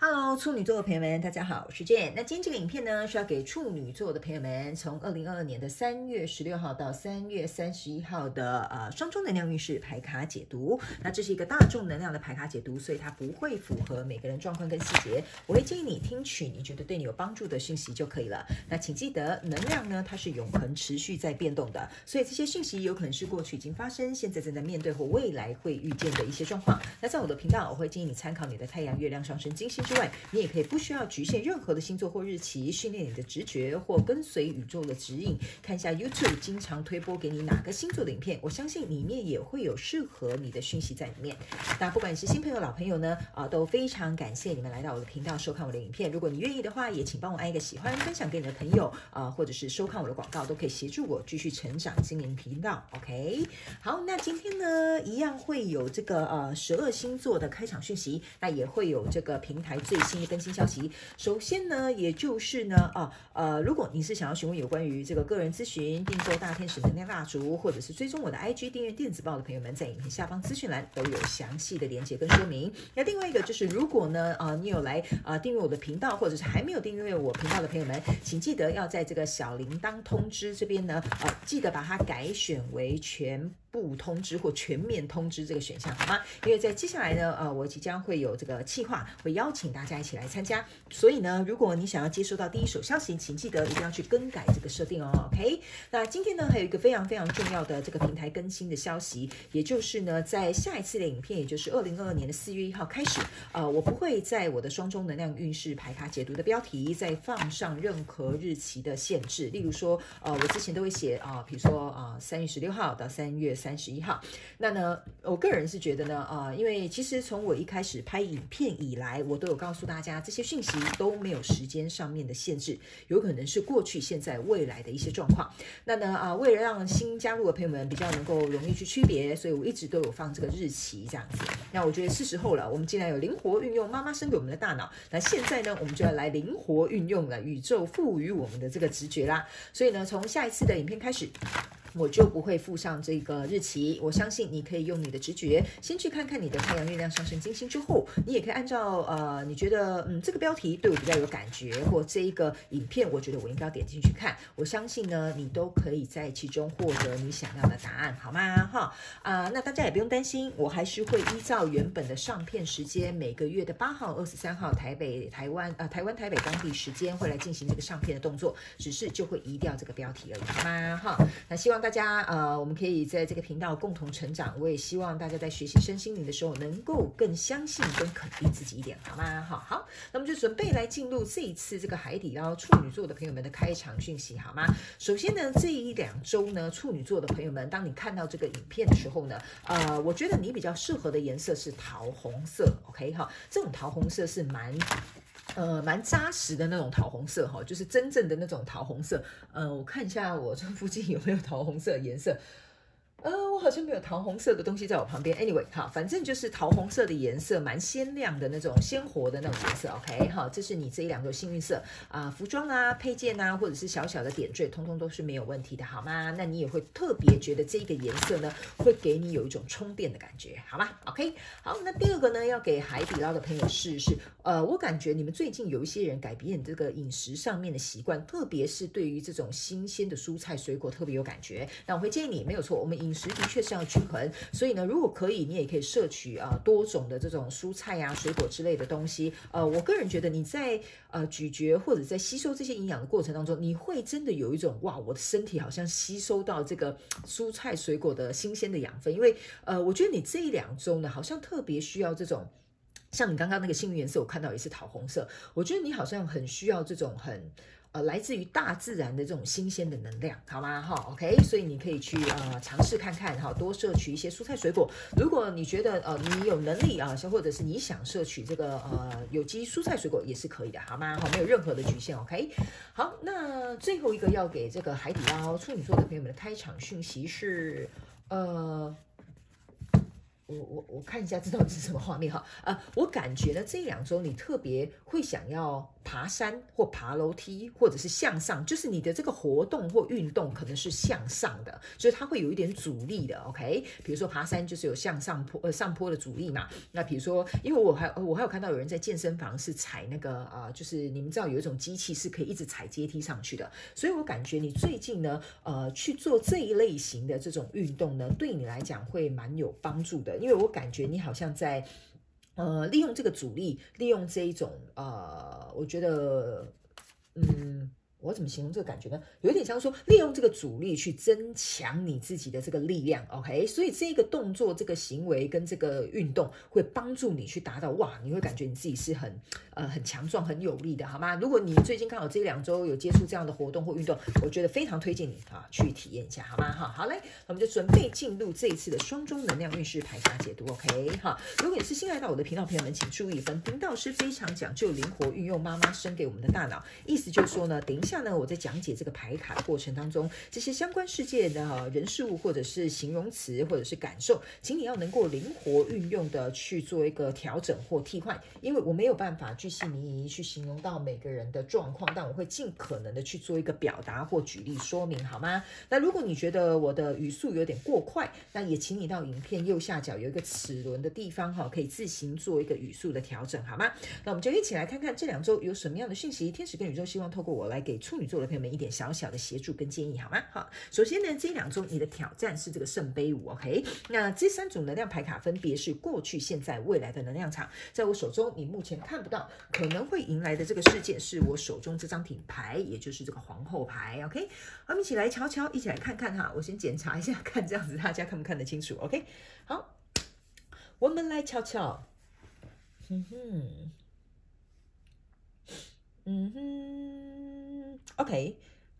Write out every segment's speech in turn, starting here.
Hello，处女座的朋友们，大家好，我是 Jane。那今天这个影片呢，是要给处女座的朋友们，从2022年的3月16号到3月31号的双周能量运势牌卡解读。那这是一个大众能量的牌卡解读，所以它不会符合每个人状况跟细节。我会建议你听取你觉得对你有帮助的讯息就可以了。那请记得，能量呢，它是永恒持续在变动的，所以这些讯息有可能是过去已经发生，现在正在面对或未来会遇见的一些状况。那在我的频道，我会建议你参考你的太阳、月亮、上升、金星之外，你也可以不需要局限任何的星座或日期，训练你的直觉或跟随宇宙的指引。看一下 YouTube 经常推播给你哪个星座的影片，我相信里面也会有适合你的讯息在里面。那不管你是新朋友、老朋友呢，都非常感谢你们来到我的频道收看我的影片。如果你愿意的话，也请帮我按一个喜欢，分享给你的朋友，或者是收看我的广告，都可以协助我继续成长经营频道。OK， 好，那今天呢，一样会有这个12星座的开场讯息，那也会有这个平台最新的更新消息。首先呢，也就是呢，如果你是想要询问有关于这个个人咨询、订购大天使能量蜡烛，或者是追踪我的 IG 订阅电子报的朋友们，在影片下方资讯栏都有详细的连结跟说明。那另外一个就是，如果呢，你有来订阅我的频道，或者是还没有订阅我频道的朋友们，请记得要在这个小铃铛通知这边呢，记得把它改选为全部通知或全面通知这个选项，好吗？因为在接下来呢，我即将会有这个企划，会邀请大家一起来参加。所以呢，如果你想要接收到第一手消息，请记得一定要去更改这个设定哦。OK， 那今天呢，还有一个非常非常重要的这个平台更新的消息，也就是呢，在下一次的影片，也就是2022年的4月1号开始，我不会在我的双周能量运势牌卡解读的标题再放上任何日期的限制。例如说，我之前都会写比如说3月16号到3月31号。那呢，我个人是觉得呢，因为其实从我一开始拍影片以来，我都有告诉大家，这些讯息都没有时间上面的限制，有可能是过去、现在、未来的一些状况。那呢，为了让新加入的朋友们比较能够容易去区别，所以我一直都有放这个日期这样子。那我觉得是时候了，我们既然有灵活运用妈妈生给我们的大脑，那现在呢，我们就要来灵活运用了宇宙赋予我们的这个直觉啦。所以呢，从下一次的影片开始，我就不会附上这个日期。我相信你可以用你的直觉先去看看你的太阳、月亮、上升、金星之后，你也可以按照你觉得这个标题对我比较有感觉，或这一个影片我觉得我应该要点进去看。我相信呢，你都可以在其中获得你想要的答案，好吗？那大家也不用担心，我还是会依照原本的上片时间，每个月的8号、23号台湾台北当地时间会来进行这个上片的动作，只是就会移掉这个标题而已，好吗？那希望大家我们可以在这个频道共同成长。我也希望大家在学习身心灵的时候，能够更相信跟肯定自己一点，好吗？好，那么就准备来进入这一次这个海底捞处女座的朋友们的开场讯息，好吗？首先呢，这1-2周呢，处女座的朋友们，当你看到这个影片的时候呢，我觉得你比较适合的颜色是桃红色 ，OK 这种桃红色是蛮扎实的那种桃红色就是真正的那种桃红色。我看一下我这附近有没有桃红色的颜色。我好像没有桃红色的东西在我旁边。Anyway， 反正就是桃红色的颜色，蛮鲜亮的那种，鲜活的那种颜色。OK， 这是你这1-2周幸运色服装配件或者是小小的点缀，通通都是没有问题的，好吗？那你也会特别觉得这个颜色呢，会给你有一种充电的感觉，好吗 ？OK， 好，那第二个呢，要给海底捞的朋友是我感觉你们最近有一些人改变这个饮食上面的习惯，特别是对于这种新鲜的蔬菜水果特别有感觉。那我会建议你，没有错，我们饮食的确是要均衡，所以呢，如果可以，你也可以摄取多种的这种蔬菜水果之类的东西。我个人觉得你在咀嚼或者在吸收这些营养的过程当中，你会真的有一种哇，我的身体好像吸收到这个蔬菜水果的新鲜的养分。因为我觉得你这1-2周呢，好像特别需要这种。像你刚刚那个幸运颜色，我看到也是桃红色，我觉得你好像很需要这种很来自于大自然的这种新鲜的能量，好吗？OK， 所以你可以去尝试看看多摄取一些蔬菜水果。如果你觉得你有能力或者是你想摄取这个有机蔬菜水果也是可以的，好吗？没有任何的局限 ，OK。好，那最后一个要给这个海底捞处女座的朋友们的开场讯息是我看一下这到底是什么画面哈。我感觉呢这2周你特别会想要爬山或爬楼梯，或者是向上，就是你的这个活动或运动可能是向上的，所以它会有一点阻力的。OK， 比如说爬山就是有向上上坡的阻力嘛。那比如说，因为我还有看到有人在健身房是踩那个就是你们知道有一种机器是可以一直踩阶梯上去的，所以我感觉你最近呢去做这一类型的这种运动呢，对你来讲会蛮有帮助的，因为我感觉你好像在利用这个阻力，利用这一种我觉得我怎么形容这个感觉呢？有点像说利用这个阻力去增强你自己的这个力量 ，OK？ 所以这个动作、这个行为跟这个运动会帮助你去达到你会感觉你自己是很强壮、很有力的，好吗？如果你最近刚好这2周有接触这样的活动或运动，我觉得非常推荐你去体验一下，好吗？好嘞，那我们就准备进入这一次的双周能量运势牌卡解读 ，OK？ 如果你是新来到我的频道朋友们，请注意，本频道是非常讲究灵活运用妈妈生给我们的大脑，意思就是说呢，等一下呢，我在讲解这个牌卡的过程当中，这些相关事件的人事物或者是形容词或者是感受，请你要能够灵活运用的去做一个调整或替换，因为我没有办法巨细靡遗去形容到每个人的状况，但我会尽可能的去做一个表达或举例说明，好吗？那如果你觉得我的语速有点过快，那也请你到影片右下角有一个齿轮的地方可以自行做一个语速的调整，好吗？那我们就一起来看看这2周有什么样的讯息，天使跟宇宙希望透过我来给处女座的朋友们一点小小的协助跟建议，好吗？好，首先呢，这2周你的挑战是这个圣杯五 ，OK？ 那这3组能量牌卡分别是过去、现在、未来的能量场，在我手中你目前看不到，可能会迎来的这个事件是我手中这张品牌，也就是这个皇后牌 ，OK？ 我们一起来瞧瞧，一起来看看我先检查一下，看这样子大家看不看得清楚 ，OK？ 好，我们来瞧瞧，OK，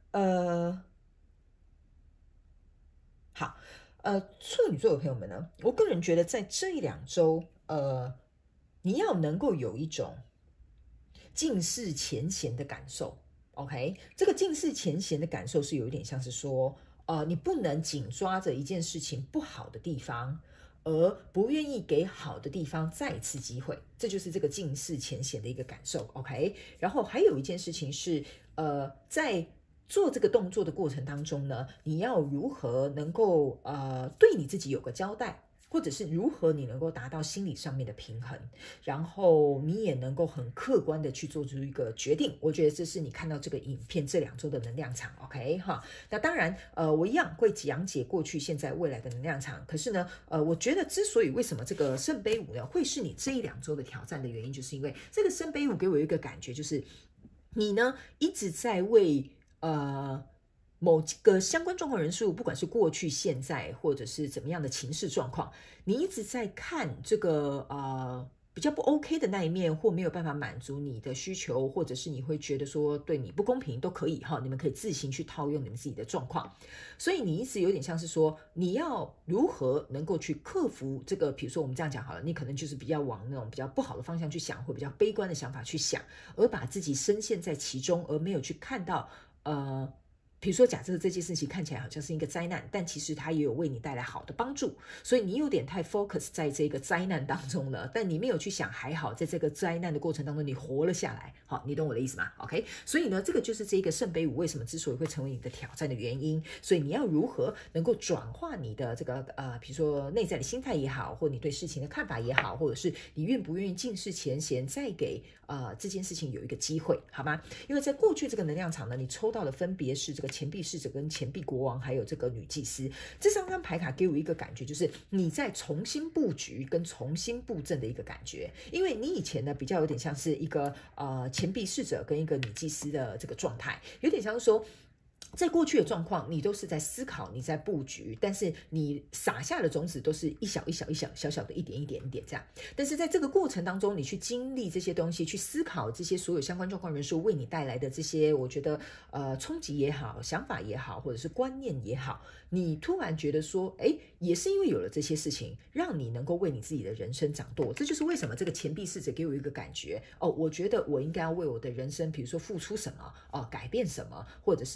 好，处女座的朋友们呢，我个人觉得在这1-2周，你要能够有一种尽释前嫌的感受 ，OK？ 这个尽释前嫌的感受是有一点像是说，你不能紧抓着一件事情不好的地方，而不愿意给好的地方再次机会，这就是这个尽释前嫌的一个感受 ，OK？ 然后还有一件事情是，在做这个动作的过程当中呢，你要如何能够对你自己有个交代，或者是如何你能够达到心理上面的平衡，然后你也能够很客观的去做出一个决定。我觉得这是你看到这个影片这2周的能量场 ，OK 哈？那当然，我一样会讲解过去、现在、未来的能量场。可是呢，我觉得之所以为什么这个圣杯五呢会是你这1-2周的挑战的原因，就是因为这个圣杯五给我一个感觉，就是你呢一直在为某个相关状况人数，不管是过去、现在，或者是怎么样的情势状况，你一直在看这个比较不 OK 的那一面，或没有办法满足你的需求，或者是你会觉得说对你不公平，都可以你们可以自行去套用你们自己的状况。所以你一直有点像是说，你要如何能够去克服这个，比如说我们这样讲好了，你可能就是比较往那种比较不好的方向去想，或比较悲观的想法去想，而把自己深陷在其中，而没有去看到比如说假设这件事情看起来好像是一个灾难，但其实它也有为你带来好的帮助，所以你有点太 focus 在这个灾难当中了，但你没有去想还好在这个灾难的过程当中你活了下来。好，你懂我的意思吗？ OK， 所以呢这个就是这个圣杯五为什么之所以会成为你的挑战的原因。所以你要如何能够转化你的这个比如说内在的心态也好，或你对事情的看法也好，或者是你愿不愿意尽释前嫌，再给这件事情有一个机会，好吗？因为在过去这个能量场呢，你抽到的分别是这个钱币侍者跟钱币国王，还有这个女祭司。这3张牌卡给我一个感觉，就是你在重新布局跟重新布阵的一个感觉。因为你以前呢比较有点像是一个钱币侍者跟一个女祭司的这个状态，有点像是说在过去的状况，你都是在思考，你在布局，但是你撒下的种子都是一小小的一点一点这样。但是在这个过程当中，你去经历这些东西，去思考这些所有相关状况人数为你带来的这些，我觉得冲击也好，想法也好，或者是观念也好，你突然觉得说，也是因为有了这些事情，让你能够为你自己的人生掌舵。这就是为什么这个钱币侍者给我一个感觉，我觉得我应该要为我的人生，比如说付出什么，改变什么，或者是能够掌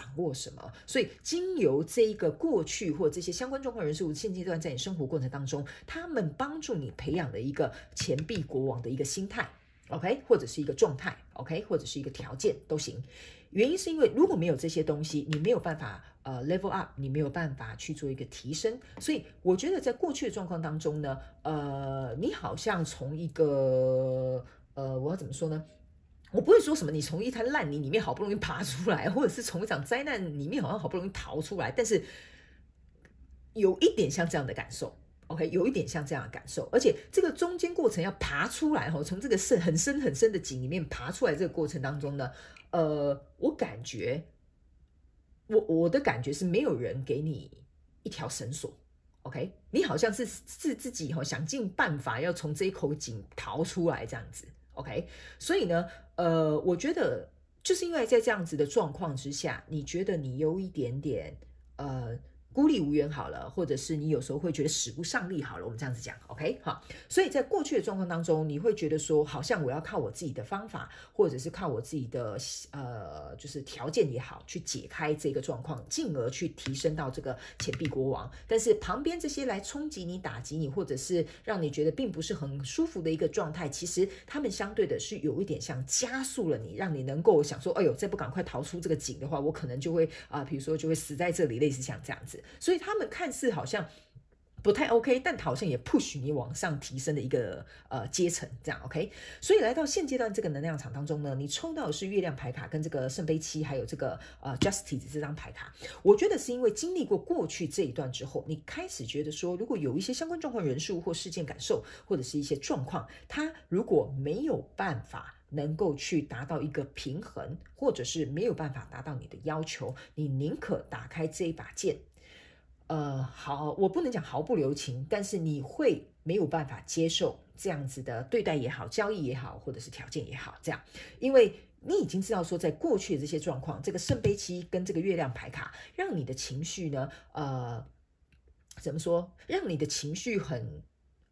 掌握什么。所以经由这一个过去或这些相关状况人数现阶段在你生活过程当中，他们帮助你培养的一个钱币国王的一个心态 OK， 或者是一个状态 OK， 或者是一个条件都行。原因是因为如果没有这些东西，你没有办法level up， 你没有办法去做一个提升。所以我觉得在过去的状况当中呢，你好像从一个我要怎么说呢？我不会说什么你从一滩烂泥里面好不容易爬出来，或者是从一场灾难里面好像好不容易逃出来，但是有一点像这样的感受。OK， 有一点像这样的感受，而且这个中间过程要爬出来，从这个很深很深的井里面爬出来，这个过程当中呢，我感觉，我的感觉是没有人给你一条绳索 ，OK， 你好像是自己想尽办法要从这一口井逃出来这样子 ，OK， 所以呢，我觉得就是因为在这样子的状况之下，你觉得你有一点点孤立无援好了，或者是你有时候会觉得使不上力好了，我们这样子讲 OK 好，所以在过去的状况当中，你会觉得说好像我要靠我自己的方法，或者是靠我自己的就是条件也好，去解开这个状况，进而去提升到这个钱币国王。但是旁边这些来冲击你、打击你，或者是让你觉得并不是很舒服的一个状态，其实他们相对的是有一点像加速了你，让你能够想说，哎呦，再不赶快逃出这个井的话，我可能就会比如说就会死在这里，类似像这样子。所以他们看似好像不太 OK， 但好像也 push 你往上提升的一个阶层，这样 OK。所以来到现阶段这个能量场当中呢，你抽到的是月亮牌卡跟这个圣杯七，还有这个Justice 这张牌卡。我觉得是因为经历过过去这一段之后，你开始觉得说，如果有一些相关状况人数或事件感受，或者是一些状况，它如果没有办法能够去达到一个平衡，或者是没有办法达到你的要求，你宁可打开这一把剑。好，我不能讲毫不留情，但是你会没有办法接受这样子的对待也好，交易也好，或者是条件也好，这样，因为你已经知道说，在过去的这些状况，这个圣杯七跟这个月亮牌卡，让你的情绪呢，怎么说？让你的情绪很，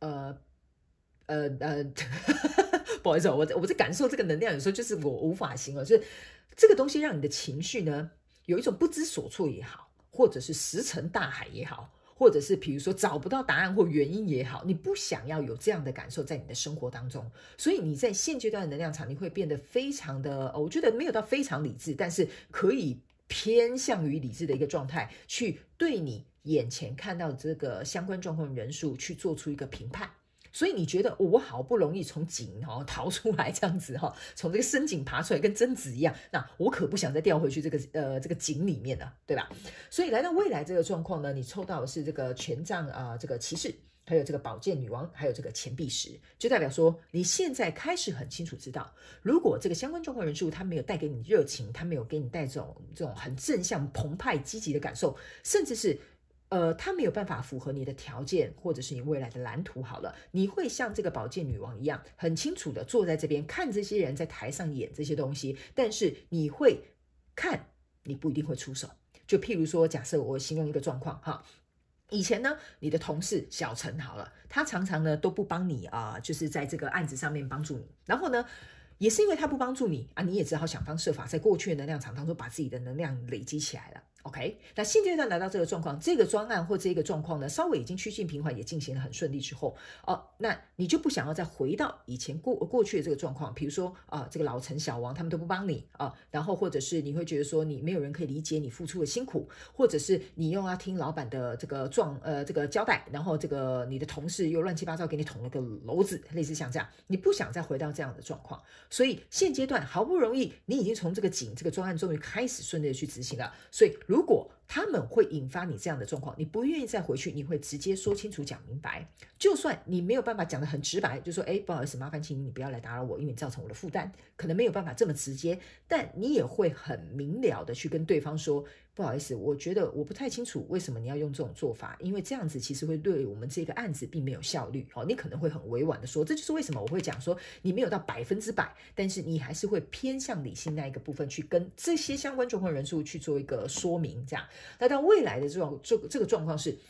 不好意思，我在感受这个能量，有时候就是我无法形容，就是这个东西让你的情绪呢，有一种不知所措也好。或者是石沉大海也好，或者是比如说找不到答案或原因也好，你不想要有这样的感受在你的生活当中，所以你在现阶段的能量场，你会变得非常的，我觉得没有到非常理智，但是可以偏向于理智的一个状态，去对你眼前看到这个相关状况人数去做出一个评判。所以你觉得我好不容易从井逃出来这样子从这个深井爬出来跟贞子一样，那我可不想再掉回去这个井里面了，对吧？所以来到未来这个状况呢，你抽到的是这个权杖这个骑士，还有这个宝剑女王，还有这个钱币十，就代表说你现在开始很清楚知道，如果这个相关状况人数他没有带给你热情，他没有给你带这种很正向澎湃积极的感受，甚至是他没有办法符合你的条件，或者是你未来的蓝图好了，你会像这个宝剑女王一样，很清楚的坐在这边看这些人在台上演这些东西，但是你会看，你不一定会出手。就譬如说，假设我形容一个状况哈，以前呢，你的同事小陈好了，他常常呢都不帮你就是在这个案子上面帮助你，然后呢，也是因为他不帮助你你也只好想方设法在过去的能量场当中把自己的能量累积起来了。OK， 那现阶段来到这个状况，这个专案或这个状况呢，稍微已经趋近平缓，也进行得很顺利之后，那你就不想要再回到以前过去的这个状况，比如说这个老陈小王他们都不帮你然后或者是你会觉得说你没有人可以理解你付出的辛苦，或者是你又要听老板的这个这个交代，然后这个你的同事又乱七八糟给你捅了个篓子，类似像这样，你不想再回到这样的状况，所以现阶段好不容易你已经从这个井这个专案终于开始顺利的去执行了，所以如果他们会引发你这样的状况，你不愿意再回去，你会直接说清楚讲明白，就算你没有办法讲得很直白，就说不好意思，麻烦请你不要来打扰我，因为你造成我的负担，可能没有办法这么直接，但你也会很明了的去跟对方说，不好意思，我觉得我不太清楚为什么你要用这种做法，因为这样子其实会对我们这个案子并没有效率你可能会很委婉的说，这就是为什么我会讲说你没有到100%，但是你还是会偏向理性那一个部分去跟这些相关状况人数去做一个说明，这样。那到未来的这个状况是，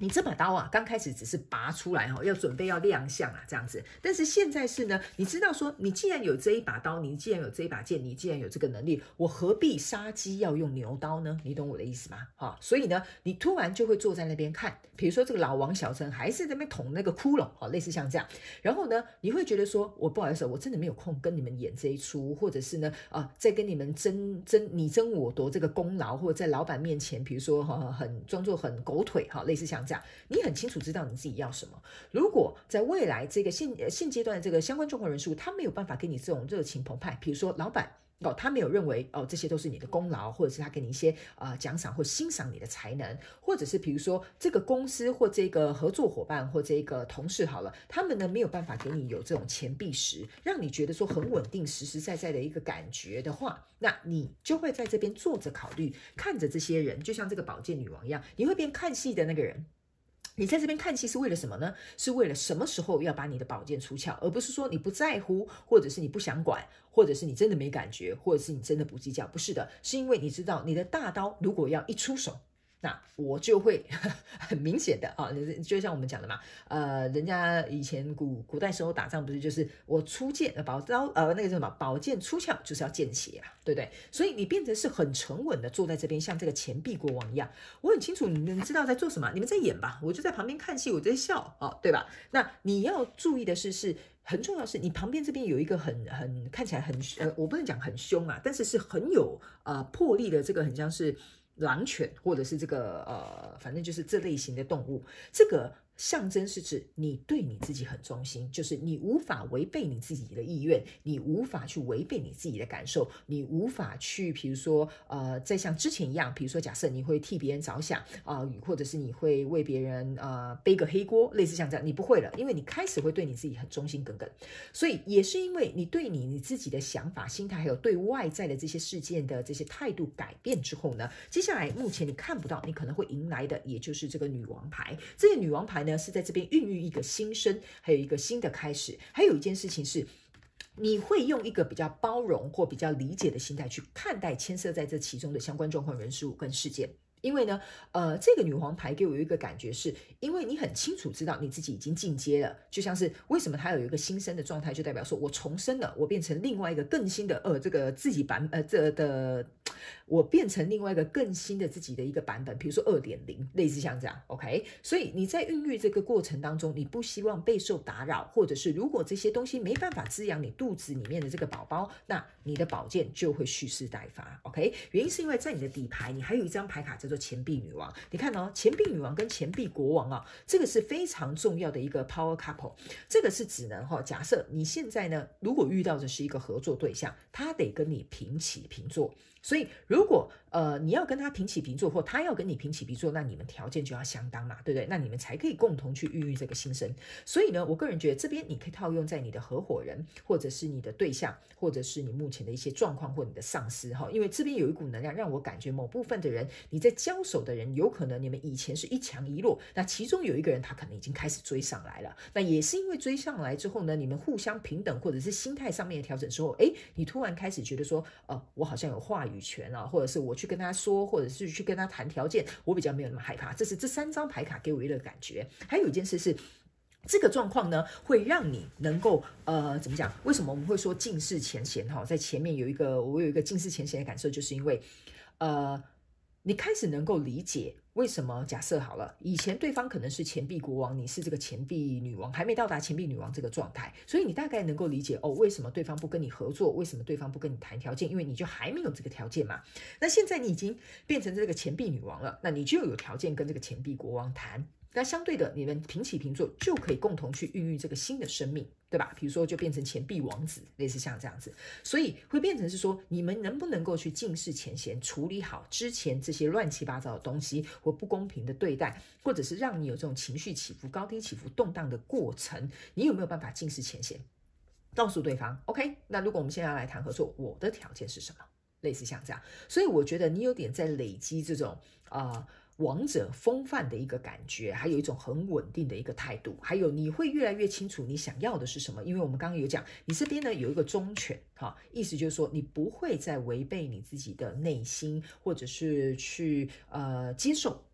你这把刀啊，刚开始只是拔出来要准备要亮相啊，这样子。但是现在是呢，你知道说，你既然有这一把刀，你既然有这一把剑，你既然有这个能力，我何必杀鸡要用牛刀呢？你懂我的意思吗？所以呢，你突然就会坐在那边看，比如说这个老王小陈还是在那边捅那个窟窿，类似像这样。然后呢，你会觉得说，我不好意思，我真的没有空跟你们演这一出，或者是呢，在跟你们你争我夺这个功劳，或者在老板面前，比如说很装作很狗腿类似像这样。你很清楚知道你自己要什么。如果在未来这个现阶段的这个相关状况人数，他没有办法给你这种热情澎湃，比如说老板他没有认为这些都是你的功劳，或者是他给你一些奖赏或欣赏你的才能，或者是比如说这个公司或这个合作伙伴或这个同事好了，他们呢没有办法给你有这种钱币石，让你觉得说很稳定实实在在的一个感觉的话，那你就会在这边坐着考虑，看着这些人，就像这个宝剑女王一样，你会变看戏的那个人。你在这边看戏是为了什么呢？是为了什么时候要把你的宝剑出鞘，而不是说你不在乎，或者是你不想管，或者是你真的没感觉，或者是你真的不计较。不是的，是因为你知道你的大刀如果要一出手，那我就会很明显的就像我们讲的嘛，人家以前古代时候打仗不是就是我出剑宝刀那个叫什么宝剑出鞘就是要见血啊，对不对？所以你变成是很沉稳的坐在这边，像这个钱币国王一样。我很清楚你们知道在做什么，你们在演吧，我就在旁边看戏，我在笑对吧？那你要注意的是很重要的是，你旁边这边有一个很看起来很我不能讲很凶啊，但是很有魄力的这个很像是狼犬，或者是这个反正就是这类型的动物，这个象征是指你对你自己很忠心，就是你无法违背你自己的意愿，你无法去违背你自己的感受，你无法去比如说再像之前一样，比如说假设你会替别人着想或者是你会为别人背个黑锅，类似像这样，你不会了，因为你开始会对你自己很忠心耿耿。所以也是因为你对你自己的想法、心态，还有对外在的这些事件的这些态度改变之后呢，接下来目前你看不到，你可能会迎来的也就是这个女王牌。这个女王牌呢是在这边孕育一个新生，还有一个新的开始。还有一件事情是，你会用一个比较包容或比较理解的心态去看待牵涉在这其中的相关状况、人事物跟事件。因为呢，这个女皇牌给我一个感觉是，因为你很清楚知道你自己已经进阶了，就像是为什么它有一个新生的状态，就代表说我重生了，我变成另外一个更新的这个自己我变成另外一个更新的自己的一个版本，比如说2.0，类似像这样 ，OK？ 所以你在孕育这个过程当中，你不希望备受打扰，或者是如果这些东西没办法滋养你肚子里面的这个宝宝，那你的宝剑就会蓄势待发 ，OK？ 原因是因为在你的底牌，你还有一张牌卡叫做钱币女王。你看钱币女王跟钱币国王这个是非常重要的一个 power couple。这个是只能假设你现在呢，如果遇到的是一个合作对象，他得跟你平起平坐。所以如果你要跟他平起平坐，或他要跟你平起平坐，那你们条件就要相当嘛，对不对？那你们才可以共同去孕育这个新生。所以呢，我个人觉得这边你可以套用在你的合伙人，或者是你的对象，或者是你目前的一些状况，或你的上司因为这边有一股能量让我感觉某部分的人，你在交手的人有可能你们以前是一强一弱，那其中有一个人他可能已经开始追上来了，那也是因为追上来之后呢，你们互相平等，或者是心态上面的调整之后，你突然开始觉得说我好像有话语权或者是我去跟他说，或者是去跟他谈条件，我比较没有那么害怕。这是这3张牌卡给我一个感觉。还有一件事是，这个状况呢，会让你能够怎么讲？为什么我们会说尽释前嫌在前面我有一个尽释前嫌的感受，就是因为你开始能够理解为什么假设好了，以前对方可能是钱币国王，你是这个钱币女王，还没到达钱币女王这个状态，所以你大概能够理解为什么对方不跟你合作，为什么对方不跟你谈条件，因为你就还没有这个条件嘛。那现在你已经变成这个钱币女王了，那你就有条件跟这个钱币国王谈。那相对的，你们平起平坐，就可以共同去孕育这个新的生命，对吧？比如说就变成钱币王子，类似像这样子，所以会变成是说，你们能不能够去尽释前嫌，处理好之前这些乱七八糟的东西，或不公平的对待，或者是让你有这种情绪起伏、高低起伏、动荡的过程，你有没有办法尽释前嫌，告诉对方 ，OK？ 那如果我们现在要来谈合作，我的条件是什么？类似像这样，所以我觉得你有点在累积这种王者风范的一个感觉，还有一种很稳定的一个态度，还有你会越来越清楚你想要的是什么。因为我们刚刚有讲，你这边呢有一个忠犬，意思就是说你不会再违背你自己的内心，或者是去接受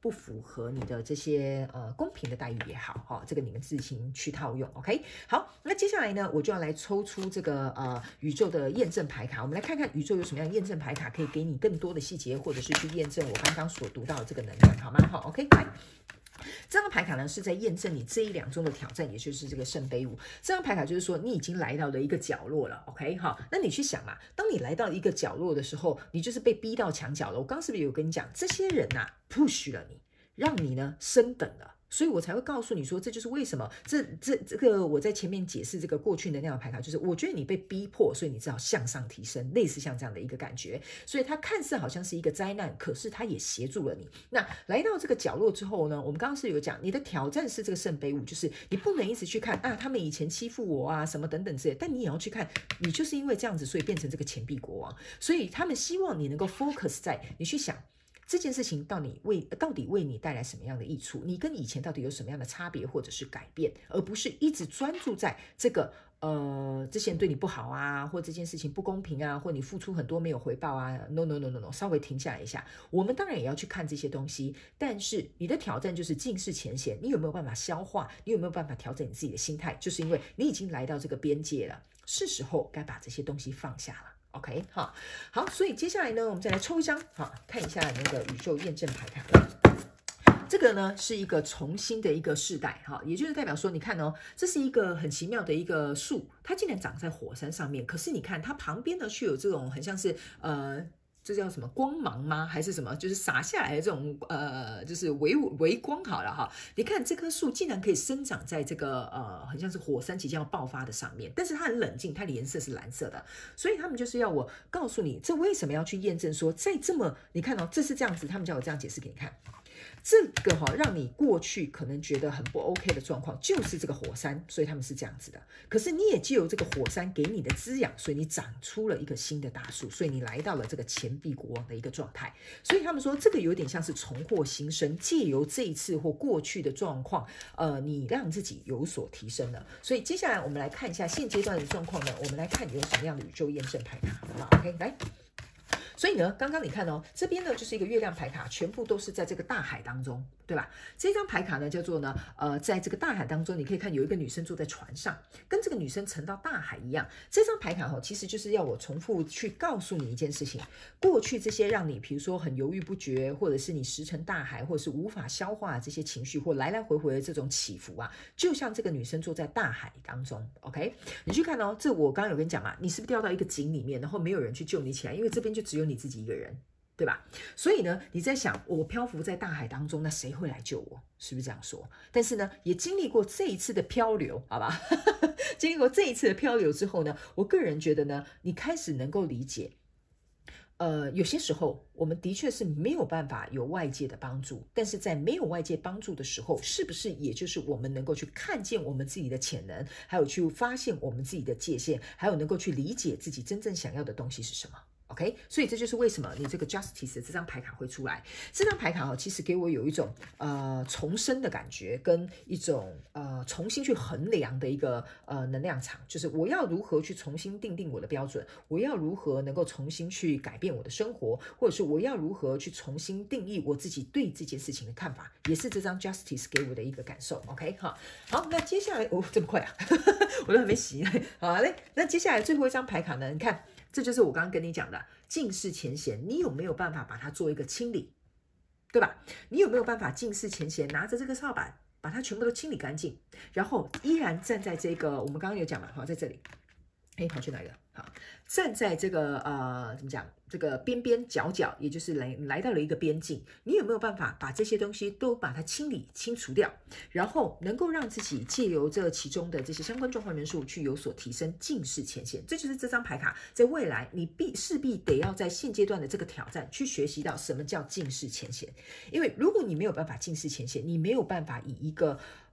不符合你的这些公平的待遇也好，哈，这个你们自行去套用 ，OK？ 好，那接下来呢，我就要来抽出这个宇宙的验证牌卡，我们来看看宇宙有什么样的验证牌卡可以给你更多的细节，或者是去验证我刚刚所读到的这个能量，好吗？好 ，OK， 来。这张牌卡呢是在验证你这一两周的挑战，也就是这个圣杯五。这张牌卡就是说你已经来到了一个角落了 ，OK 好，那你去想嘛，当你来到一个角落的时候，你就是被逼到墙角了。我刚是不是有跟你讲，这些人啊 push 了你，让你呢升等了。所以我才会告诉你说，这就是为什么这个我在前面解释这个过去能量的牌卡，就是我觉得你被逼迫，所以你只好向上提升，类似像这样的一个感觉。所以它看似好像是一个灾难，可是它也协助了你。那来到这个角落之后呢，我们刚刚是有讲，你的挑战是这个圣杯五，就是你不能一直去看啊，他们以前欺负我啊，什么等等之类，但你也要去看，你就是因为这样子，所以变成这个钱币国王。所以他们希望你能够 focus 在你去想。这件事情到底为你带来什么样的益处？你跟以前到底有什么样的差别或者是改变，而不是一直专注在这个这些人对你不好啊，或这件事情不公平啊，或你付出很多没有回报啊 ，no， 稍微停下来一下。我们当然也要去看这些东西，但是你的挑战就是尽释前嫌，你有没有办法消化？你有没有办法调整你自己的心态？就是因为你已经来到这个边界了，是时候该把这些东西放下了。OK， 好，所以接下来呢，我们再来抽一张，好，看一下那个宇宙验证牌卡。这个呢是一个重新的一个世代，哈，也就是代表说，你看哦，这是一个很奇妙的一个树，它竟然长在火山上面，可是你看它旁边呢，却有这种很像是这叫什么光芒吗？还是什么？就是洒下来的这种就是微光好了哈。你看这棵树竟然可以生长在这个很像是火山即将要爆发的上面，但是它很冷静，它的颜色是蓝色的，所以他们就是要我告诉你，这为什么要去验证说，在这么你看哦，这是这样子，他们叫我这样解释给你看。这个让你过去可能觉得很不 OK 的状况，就是这个火山，所以他们是这样子的。可是你也藉由这个火山给你的滋养，所以你长出了一个新的大树，所以你来到了这个钱币国王的一个状态。所以他们说这个有点像是重获新生，借由这一次或过去的状况，你让自己有所提升了。所以接下来我们来看一下现阶段的状况呢，我们来看有什么样的宇宙验证牌卡，好不好 ？OK， 来。所以呢，刚刚你看哦，这边呢就是一个月亮牌卡，全部都是在这个大海当中，对吧？这张牌卡呢叫做呢，在这个大海当中，你可以看有一个女生坐在船上，跟这个女生沉到大海一样。这张牌卡其实就是要我重复去告诉你一件事情：过去这些让你比如说很犹豫不决，或者是你石沉大海，或者是无法消化这些情绪，或来来回回的这种起伏啊，就像这个女生坐在大海当中。OK， 你去看哦，这我刚刚有跟你讲嘛，你是不是掉到一个井里面，然后没有人去救你起来，因为这边就只有你自己一个人。对吧？所以呢，你在想，我漂浮在大海当中，那谁会来救我？是不是这样说？但是呢，也经历过这一次的漂流，好吧？经历过这一次的漂流之后呢，我个人觉得呢，你开始能够理解，有些时候我们的确是没有办法有外界的帮助，但是在没有外界帮助的时候，是不是也就是我们能够去看见我们自己的潜能，还有去发现我们自己的界限，还有能够去理解自己真正想要的东西是什么？OK， 所以这就是为什么你这个 Justice 的这张牌卡会出来。这张牌卡其实给我有一种重生的感觉，跟一种重新去衡量的一个能量场，就是我要如何去重新定我的标准，我要如何能够重新去改变我的生活，或者是我要如何去重新定义我自己对这件事情的看法，也是这张 Justice 给我的一个感受。OK， 好，那接下来这么快啊，我都还没洗呢。好嘞，那接下来最后一张牌卡呢？你看。这就是我刚刚跟你讲的尽释前嫌，你有没有办法把它做一个清理，对吧？你有没有办法尽释前嫌，拿着这个扫把把它全部都清理干净，然后依然站在这个我们刚刚有讲嘛，好，在这里，跑去哪里了？好，站在这个怎么讲？这个边边角角，也就是来到了一个边境，你有没有办法把这些东西都把它清除掉，然后能够让自己借由这其中的这些相关状况元素去有所提升，尽释前嫌。这就是这张牌卡在未来你势必得要在现阶段的这个挑战去学习到什么叫尽释前嫌。因为如果你没有办法尽释前嫌，你没有办法以一个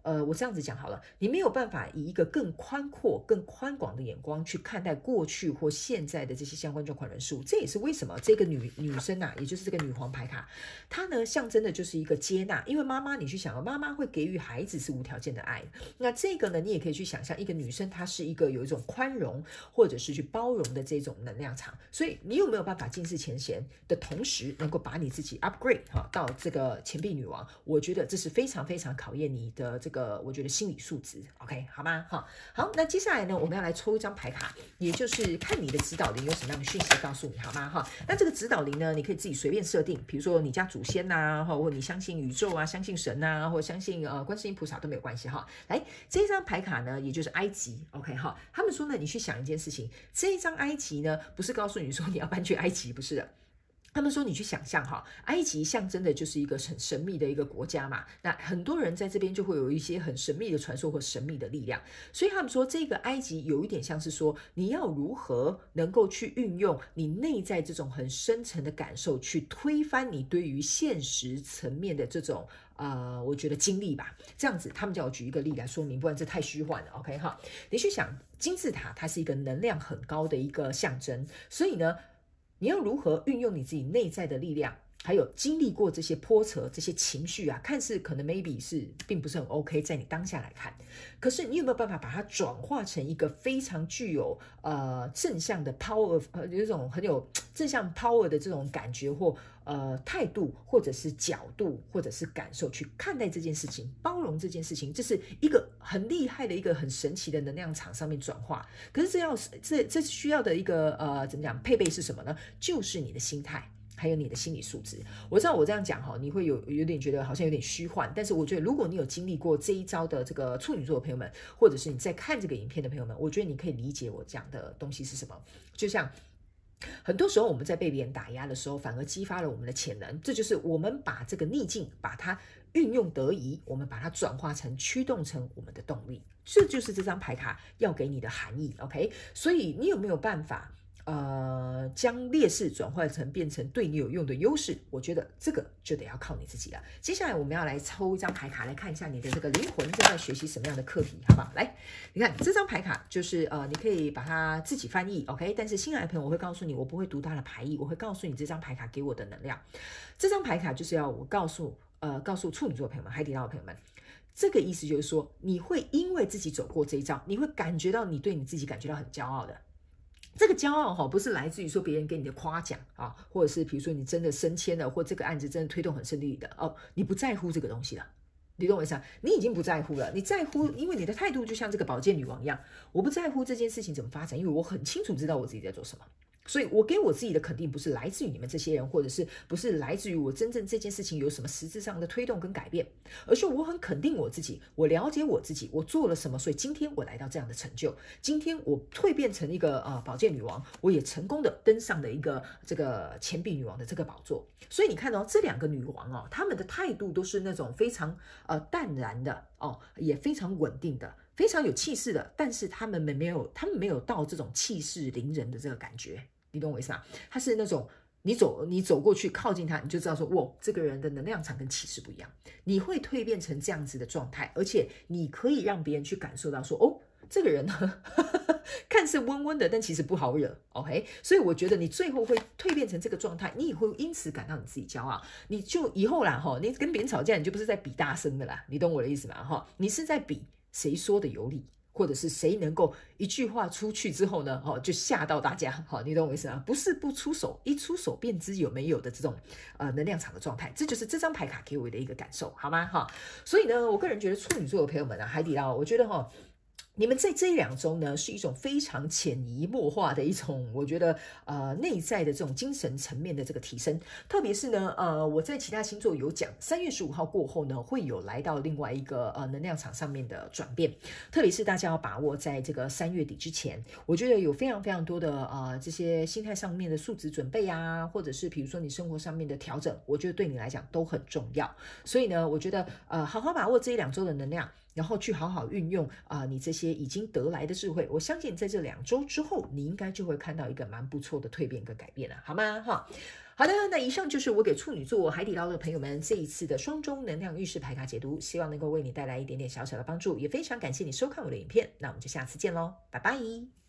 我这样子讲好了，你没有办法以一个更宽阔、更宽广的眼光去看待过去或现在的这些相关状况人数。这也是为什么这个女生啊，也就是这个女皇牌卡，她呢象征的就是一个接纳。因为妈妈，你去想，妈妈会给予孩子是无条件的爱。那这个呢，你也可以去想象，一个女生她是一个有一种宽容或者是去包容的这种能量场。所以你有没有办法尽释前嫌的同时，能够把你自己 upgrade 到这个钱币女王？我觉得这是非常非常考验你的这个，我觉得心理素质 ，OK 好吗？好，那接下来呢，我们要来抽一张牌卡，也就是看你的指导灵有什么样的讯息告诉你，好吗？那这个指导灵呢，你可以自己随便设定，比如说你家祖先呐，或你相信宇宙啊，相信神呐，或相信观世音菩萨都没有关系哈。来，这张牌卡呢，也就是埃及 ，OK 哈。他们说呢，你去想一件事情，这一张埃及呢，不是告诉你说你要搬去埃及，不是的。他们说你去想象埃及象征的就是一个很神秘的一个国家嘛，那很多人在这边就会有一些很神秘的传说或神秘的力量，所以他们说这个埃及有一点像是说你要如何能够去运用你内在这种很深层的感受，去推翻你对于现实层面的这种我觉得经历吧，这样子他们叫我举一个例来说明，不然这太虚幻了 ，OK 哈？你去想金字塔，它是一个能量很高的一个象征，所以呢，你要如何运用你自己内在的力量，还有经历过这些波折、这些情绪啊，看似可能 maybe 是并不是很 OK， 在你当下来看，可是你有没有办法把它转化成一个非常具有正向的 power， 有一种很有正向 power 的这种感觉或态度，或者是角度，或者是感受去看待这件事情，包容这件事情，这是一个很厉害的一个很神奇的能量场上面转化。可是这需要的一个怎么讲配备是什么呢？就是你的心态。还有你的心理素质。我知道我这样讲你会有点觉得好像有点虚幻，但是我觉得如果你有经历过这一招的这个处女座的朋友们，或者是你在看这个影片的朋友们，我觉得你可以理解我讲的东西是什么。就像很多时候我们在被别人打压的时候，反而激发了我们的潜能，这就是我们把这个逆境把它运用得宜，我们把它转化成驱动成我们的动力，这就是这张牌卡要给你的含义 OK。 所以你有没有办法将劣势转换成变成对你有用的优势，我觉得这个就得要靠你自己了。接下来我们要来抽一张牌卡来看一下你的这个灵魂正在学习什么样的课题，好不好？来，你看这张牌卡就是你可以把它自己翻译 OK， 但是新来的朋友我会告诉你，我不会读它的牌意，我会告诉你这张牌卡给我的能量。这张牌卡就是要我告诉处女座的朋友们、海底捞的朋友们，这个意思就是说，你会因为自己走过这一招，你会感觉到你对你自己感觉到很骄傲的。这个骄傲不是来自于说别人给你的夸奖啊，或者是比如说你真的升迁了，或这个案子真的推动很顺利的你不在乎这个东西了，你懂我意思啊？你已经不在乎了，你在乎，因为你的态度就像这个宝剑女王一样，我不在乎这件事情怎么发展，因为我很清楚知道我自己在做什么。所以我给我自己的肯定不是来自于你们这些人，或者是不是来自于我真正这件事情有什么实质上的推动跟改变，而是我很肯定我自己，我了解我自己，我做了什么，所以今天我来到这样的成就，今天我蜕变成一个宝剑女王，我也成功的登上了一个这个钱币女王的这个宝座。所以你看这两个女王她们的态度都是那种非常淡然的也非常稳定的，非常有气势的，但是他们没有到这种气势凌人的这个感觉，你懂我意思吗？他是那种你走过去靠近他，你就知道说，哇，这个人的能量场跟气势不一样，你会蜕变成这样子的状态，而且你可以让别人去感受到说，这个人呢看似温温的，但其实不好惹 OK。 所以我觉得你最后会蜕变成这个状态，你也会因此感到你自己骄傲，你就以后啦你跟别人吵架，你就不是在比大声的啦，你懂我的意思吗？你是在比谁说的有理，或者是谁能够一句话出去之后呢就吓到大家，你懂我意思吗？不是不出手，一出手便知有没有的这种能量场的状态，这就是这张牌卡给我的一个感受，好吗？所以呢，我个人觉得处女座的朋友们海底捞，我觉得你们在这2周呢，是一种非常潜移默化的一种，我觉得内在的这种精神层面的这个提升。特别是呢，我在其他星座有讲，3月15号过后呢，会有来到另外一个能量场上面的转变。特别是大家要把握在这个3月底之前，我觉得有非常非常多的这些心态上面的素质准备啊，或者是比如说你生活上面的调整，我觉得对你来讲都很重要。所以呢，我觉得好好把握这1-2周的能量。 然后去好好运用你这些已经得来的智慧，我相信在这2周之后，你应该就会看到一个蛮不错的蜕变跟改变了，好吗？哈。好的，那以上就是我给处女座海底捞的朋友们这一次的双周能量运势牌卡解读，希望能够为你带来一点点小小的帮助，也非常感谢你收看我的影片，那我们就下次见喽，拜拜。